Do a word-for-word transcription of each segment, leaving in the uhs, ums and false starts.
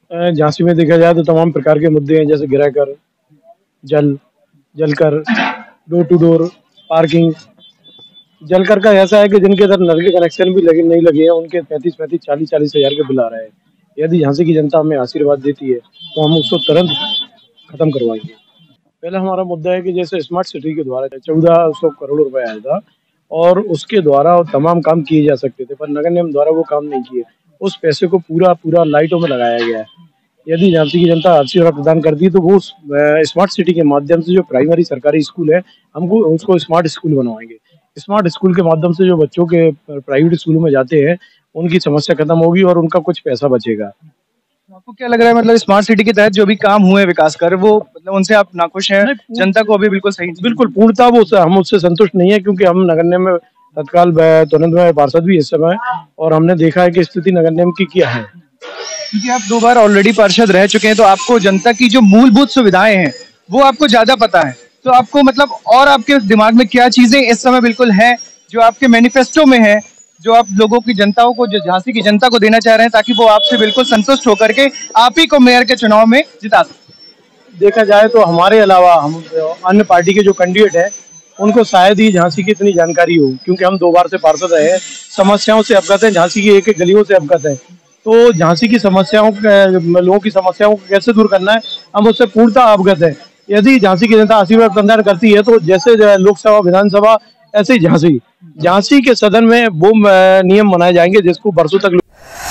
अ, झांसी में देखा जाए तो तमाम प्रकार के मुद्दे हैं, जैसे गृहकर, जल, जलकर, डोर टू डोर, पार्किंग। जलकर का ऐसा है कि जिनके इधर नल के कनेक्शन भी लगे नहीं लगे हैं, उनके पैंतीस पैंतीस चालीस चालीस हजार के बिल आ रहे हैं। यदि झांसी की जनता हमें आशीर्वाद देती है तो हम उसको तुरंत खत्म करवाएंगे। पहले हमारा मुद्दा है कि जैसे स्मार्ट सिटी के द्वारा चौदह सौ करोड़ रुपए आया था और उसके द्वारा तमाम काम किए जा सकते थे, पर नगर निगम द्वारा वो काम नहीं किए। उस पैसे को पूरा पूरा लाइटों में लगाया गया है। यदि झांसी की जनता आशीर्वाद प्रदान करती है तो वो उस स्मार्ट सिटी के माध्यम से जो प्राइमरी सरकारी स्कूल है, हमको उसको स्मार्ट स्कूल बनवाएंगे। स्मार्ट स्कूल के माध्यम से जो बच्चों के प्राइवेट स्कूलों में जाते हैं, उनकी समस्या खत्म होगी और उनका कुछ पैसा बचेगा। आपको क्या लग रहा है, मतलब स्मार्ट सिटी के तहत जो भी काम हुए विकास कर, वो मतलब उनसे आप नाखुश हैं? जनता को अभी बिल्कुल सही बिल्कुल पूर्णतः वो हम उससे संतुष्ट नहीं है, क्योंकि हम नगर निगम में तत्काल तुरंत में पार्षद भी इस समय, और हमने देखा है कि स्थिति नगर निगम की क्या है। क्योंकि आप दो बार ऑलरेडी पार्षद रह चुके हैं, तो आपको जनता की जो मूलभूत सुविधाएं हैं वो आपको ज्यादा पता है। तो आपको मतलब और आपके दिमाग में क्या चीजें इस समय बिल्कुल हैं जो आपके मैनिफेस्टो में है, जो आप लोगों की जनताओं को, जो झांसी की जनता को देना चाह रहे हैं, ताकि वो आपसे बिल्कुल संतुष्ट होकर के आप ही को मेयर के चुनाव में जिता सकें? देखा जाए तो हमारे अलावा हम अन्य पार्टी के जो कैंडिडेट है, उनको शायद ही झांसी की इतनी जानकारी हो, क्योंकि हम दो बार से पार्षद रहे हैं, समस्याओं से अवगत है, झांसी की एक एक गलियों से अवगत है। तो झांसी की समस्याओं, लोगों की समस्याओं को कैसे दूर करना है, हम उससे पूर्णतः अवगत है। यदि झांसी की जनता आशीर्वाद प्रदान करती है तो जैसे लोकसभा विधानसभा, ऐसे ही झांसी झांसी के सदन में वो नियम बनाए जाएंगे जिसको बरसों तक।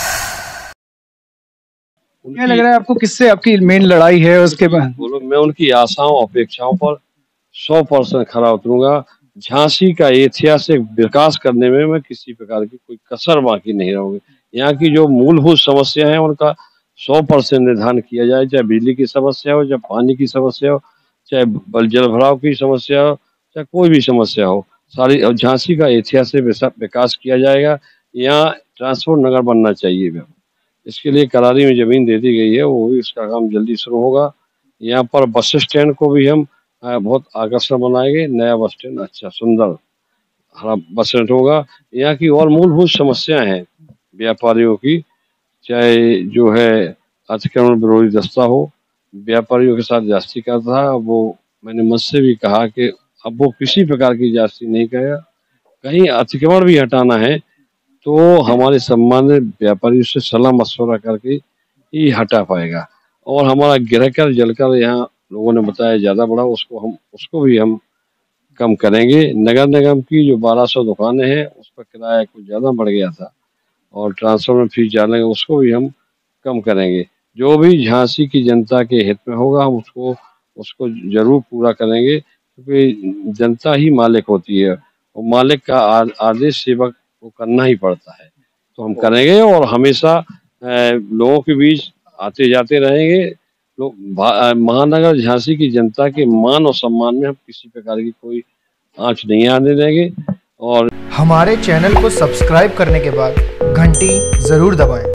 क्या लग रहा है आपको, किससे आपकी मेन लड़ाई है? उसके बाद बोलो, मैं उनकी आशाओं अपेक्षाओं पर सौ परसेंट खरा उतरूंगा। झांसी का ऐतिहासिक विकास करने में मैं किसी प्रकार की कोई कसर बाकी नहीं रहूंगी। यहाँ की जो मूलभूत समस्या है उनका सौ परसेंट निर्धारण किया जाए, चाहे बिजली की समस्या हो, चाहे पानी की समस्या हो, चाहे जल भराव की समस्या हो, चाहे कोई भी समस्या हो, सारी झांसी का ऐतिहासिक विकास किया जाएगा। यहाँ ट्रांसपोर्ट नगर बनना चाहिए, इसके लिए करारी में जमीन दे दी गई है, वो भी उसका काम जल्दी शुरू होगा। यहाँ पर बस स्टैंड को भी हम बहुत आकर्षण बनाएंगे, नया बस स्टैंड अच्छा सुंदर हरा बस स्टैंड होगा। यहाँ की और मूलभूत समस्याएं हैं व्यापारियों की, चाहे जो है अतिक्रमण विरोधी दस्ता हो, व्यापारियों के साथ जास्ती करता था, वो मैंने मुझसे भी कहा कि अब वो किसी प्रकार की जास्ती नहीं करेगा। कहीं अतिक्रमण भी हटाना है तो हमारे सम्मानित व्यापारी से सलाह मशवरा करके ही हटा पाएगा। और हमारा गिरकर जलकर यहाँ लोगों ने बताया ज्यादा बड़ा, उसको हम उसको भी हम कम करेंगे। नगर निगम की जो बारह सौ दुकानें हैं उस पर किराया कुछ ज्यादा बढ़ गया था और ट्रांसफर फीस डालेंगे, उसको भी हम कम करेंगे। जो भी झांसी की जनता के हित में होगा हम उसको उसको जरूर पूरा करेंगे, क्योंकि जनता ही मालिक होती है और मालिक का आदेश सेवक को करना ही पड़ता है। तो हम करेंगे और हमेशा लोगों के बीच आते जाते रहेंगे। लोग महानगर झांसी की जनता के मान और सम्मान में हम किसी प्रकार की कोई आंच नहीं आने देंगे। और हमारे चैनल को सब्सक्राइब करने के बाद घंटी जरूर दबाएं।